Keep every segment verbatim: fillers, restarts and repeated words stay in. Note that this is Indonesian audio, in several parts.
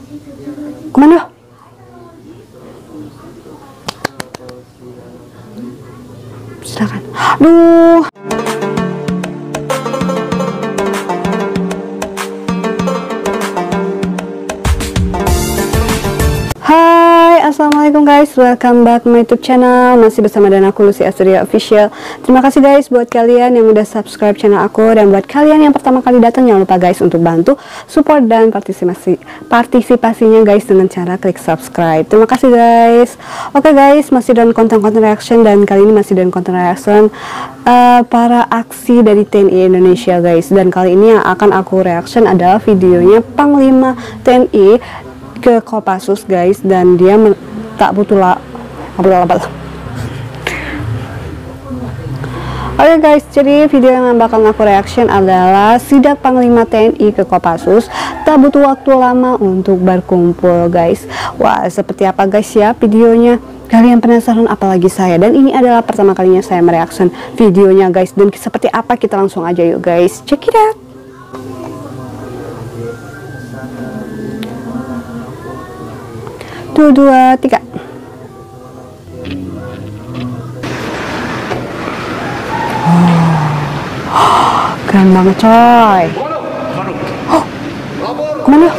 Kemana? Silakan. Aduh. Hai, assalamualaikum guys, welcome back my YouTube channel. Masih bersama dengan aku Lucy Asturia Official. Terima kasih guys buat kalian yang udah subscribe channel aku, dan buat kalian yang pertama kali datang jangan lupa guys untuk bantu support dan partisipasi partisipasinya guys dengan cara klik subscribe. Terima kasih guys. Oke guys, masih dengan konten-konten reaction, dan kali ini masih dengan konten reaction uh, para aksi dari T N I Indonesia guys. Dan kali ini yang akan aku reaction adalah videonya Panglima T N I ke Kopassus guys, dan dia tak butuh lah apa-apa. Oke guys, jadi video yang bakal aku reaction adalah sidak Panglima T N I ke Kopassus tak butuh waktu lama untuk berkumpul guys. Wah, seperti apa guys ya videonya? Kalian penasaran apalagi saya, dan ini adalah pertama kalinya saya mereaction videonya guys. Dan seperti apa, kita langsung aja yuk guys, check it out. Satu, dua, tiga. Oh, keren banget coy. Oh, kemana?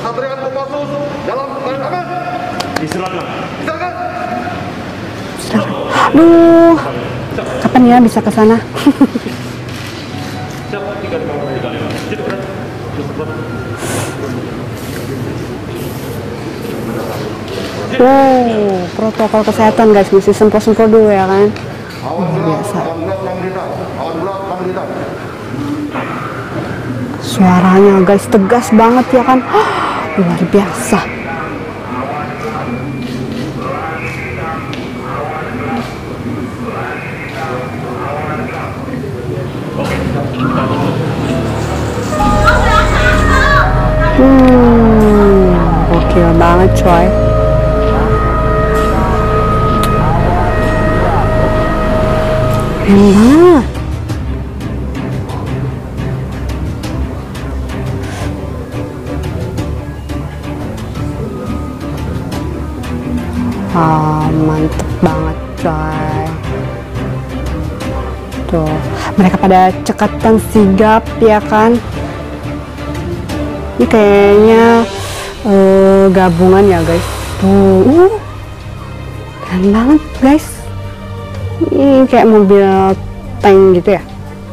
Aduh, kapan ya bisa ke sana? Wow, protokol kesehatan guys, mesti semprot-semprot dulu ya kan. Oh, biasa. Suaranya guys tegas banget ya kan. Oh, luar biasa. Hmm, gokil banget coy. Enak. Ah, mantep banget coy. Tuh, mereka pada cekatan sigap ya kan. Ini kayaknya uh, gabungan ya guys. Tuh, uh, keren banget guys. Ini kayak mobil tank gitu ya.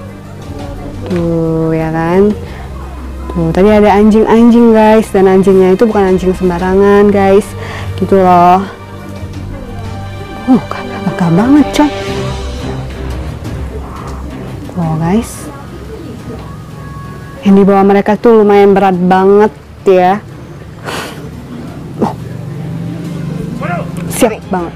Tuh ya kan. Tuh tadi ada anjing-anjing guys, dan anjingnya itu bukan anjing sembarangan guys, gitu loh. Uh, gagah banget coy. Tuh guys, yang di bawah mereka tuh lumayan berat banget ya. Oh, siap banget.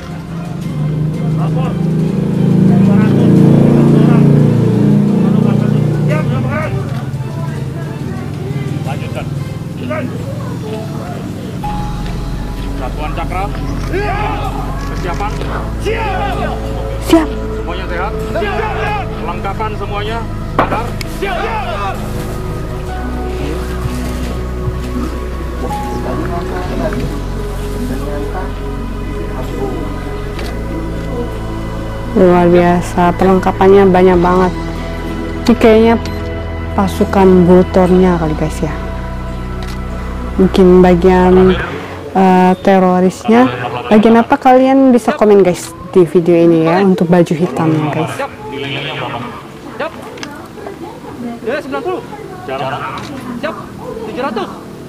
Satuan Cakra, kesiapan? Siap. Semuanya sehat? Siap. Kelengkapan semuanya? Sadar? Siap. Luar biasa, perlengkapannya banyak banget. Ini kayaknya pasukan Bultornya kali guys ya. Mungkin bagian uh, terorisnya bagian apa, kalian bisa komen guys di video ini ya, untuk baju hitamnya guys. Siap. Ya, sembilan puluh. Jarak. Siap. tujuh ratus.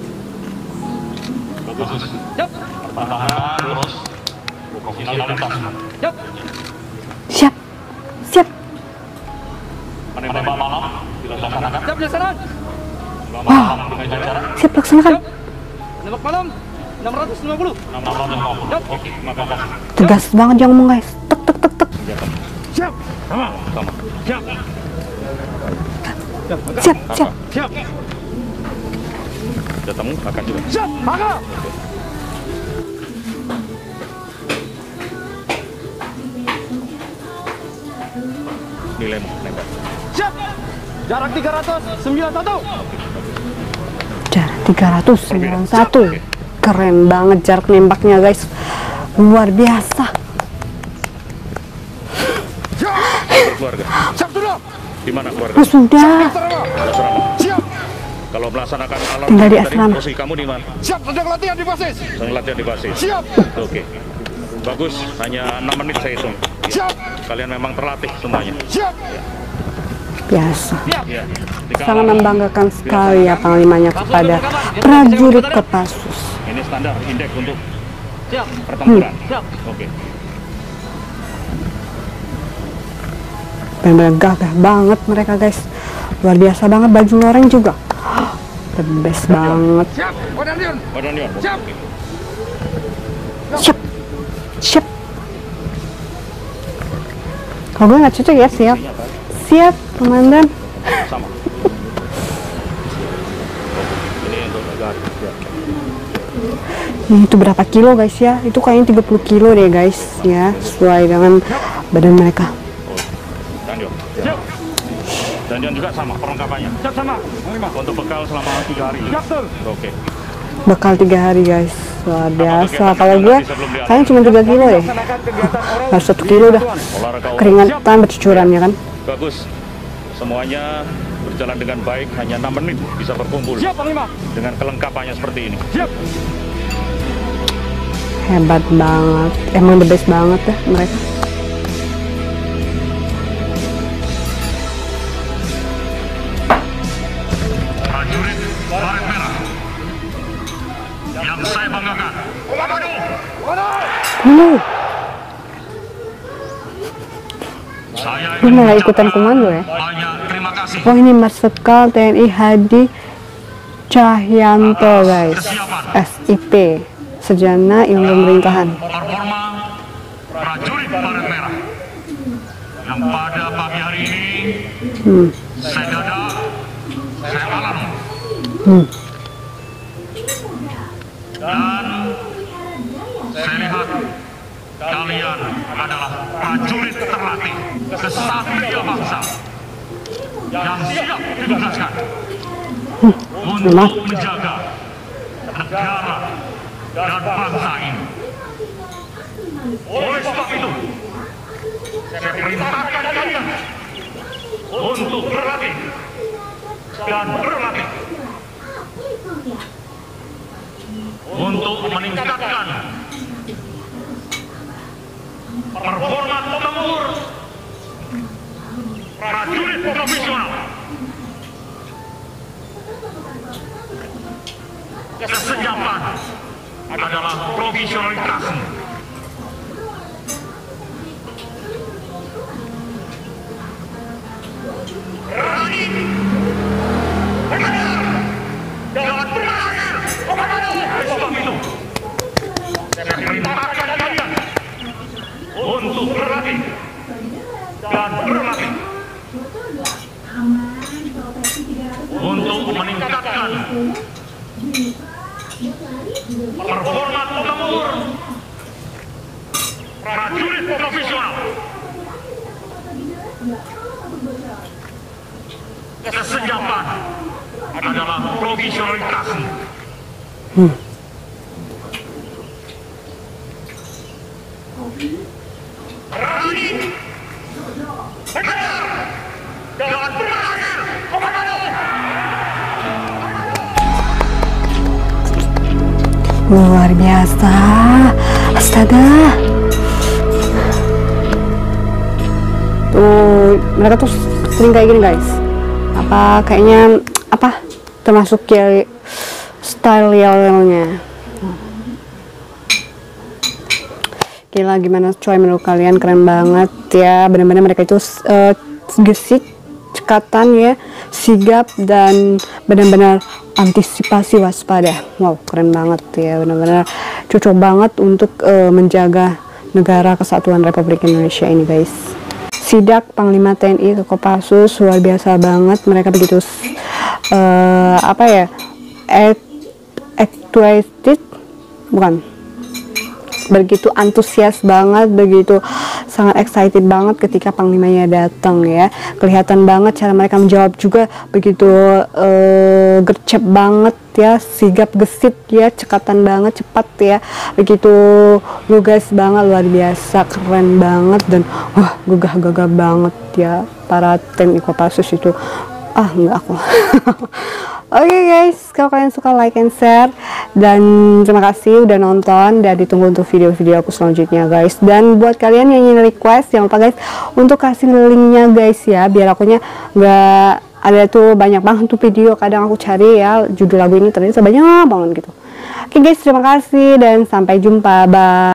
Bagus. Siap. Pertahanan terus. Finalitas. Siap. Siap. Siap. Penembak malam dilaksanakan. Siap dilaksanakan. Wow. Siap laksanakan. Penembak malam enam ratus lima puluh. enam ratus lima puluh. Siap. Oke, maka tegas banget yang ngomong guys. Tek tek tek tek. Siap. Sama. Sama. Siap. Siap, siap. Siap. Datang akan juga. Siap. Maka. Nilai menembak. Siap. Jarak tiga ratus sembilan puluh satu. Jarak tiga ratus sembilan puluh satu. keren banget jarak nembaknya guys, luar biasa. Keluarga. Siap sudah. Di mana keluarga? Oh, sudah. Siap. Kalau melaksanakan alarm tinggal di tadi, asrama. posisi kamu di mana? Siap, sedang latihan di basis. Sedang latihan di basis. Siap. Oke. Bagus, hanya enam menit saya hitung. Siap. Kalian memang terlatih semuanya. Siap. Biasa. Ya. Sangat membanggakan sekali ya Panglimanya kepada prajurit Kopassus. Ini standar indeks untuk Siap. pertempuran. Hmm. Siap. Oke. Benar-benar gagah banget mereka guys, luar biasa banget. Baju loreng juga the best banget. Siap. Wadanion. Wadanion. Siap. Siap, siap. Kalau gue nggak cocok ya, siap, siap, komandan. Sama. Ini untuk negara. Siap. Ini itu berapa kilo guys ya? Itu kayaknya tiga puluh kilo deh guys ya, sesuai dengan badan mereka. Dandion. Siap. Dandion juga sama perlengkapannya. Siap sama. Untuk bekal selama tiga hari. Siap, betul. Oke. Bekal tiga hari guys, luar biasa. Kalau gue kayaknya cuma tiga kilo deh, harus satu kilo dah. Olahraga Keringatan bercucuran ya kan. bagus. Semuanya berjalan dengan baik, hanya enam menit bisa berkumpul. Siap, Panglima. Dengan kelengkapannya seperti ini. Siap. Hebat banget, emang the best banget dah mereka. Prajurit Baret Merah yang saya banggakan. Komando. Uh, Saya gue malah ikutan komando ya. banyak terima kasih. Oh ini Marsikal T N I Hadi Cahyanto guys, S I P, Sarjana Ilmu Pemerintahan. Performa prajurit Baret Merah yang pada pagi hari ini Hmm. saya dada, saya alam, Hmm. dan saya lihat kalian adalah prajurit terlatih kesatria bangsa yang siap ditugaskan untuk menjaga negara dan bangsa ini. Oleh sebab itu, saya perintahkan kalian untuk berlatih dan berlatih untuk meningkatkan performa tempur prajurit profesional. Kesejapan adalah profesionalitas. Berani, benar, dan berhasil. Oleh sebab itu, saya perintahkan kalian untuk berlatih dan berlatih untuk meningkatkan performa tempur prajurit profesional. Kesejapan adalah profesionalitas. Hmm. Berani, benar, dan berhasil. Komando. Luar biasa, astaga. Tuh mereka tuh sering kayak gini guys. Apa kayaknya apa termasuk ya style yellnya. Gila, gimana coy menurut kalian? Keren banget ya, benar-benar mereka itu uh, gesit, cekatan ya, sigap, dan benar-benar antisipasi waspada. Wow, keren banget ya, benar-benar cocok banget untuk uh, menjaga negara kesatuan Republik Indonesia ini guys. Sidak Panglima T N I ke Kopassus, luar biasa banget. Mereka begitu uh, apa ya, excited, bukan, begitu antusias banget, begitu sangat excited banget ketika Panglimanya datang ya. Kelihatan banget cara mereka menjawab juga begitu uh, gercep banget ya, sigap gesit ya, cekatan banget, cepat ya, begitu lugas banget, luar biasa, keren banget, dan wah gagah-gagah banget ya para tim Kopassus itu. Ah enggak aku. Oke okay guys, kalau kalian suka like and share, dan terima kasih udah nonton, dan ditunggu untuk video-video aku selanjutnya guys. Dan buat kalian yang ingin request, jangan lupa guys untuk kasih linknya guys ya, biar akunya nggak ada tuh banyak banget tuh video, kadang aku cari ya judul lagu ini ternyata banyak banget gitu. Oke okay guys, terima kasih dan sampai jumpa, bye.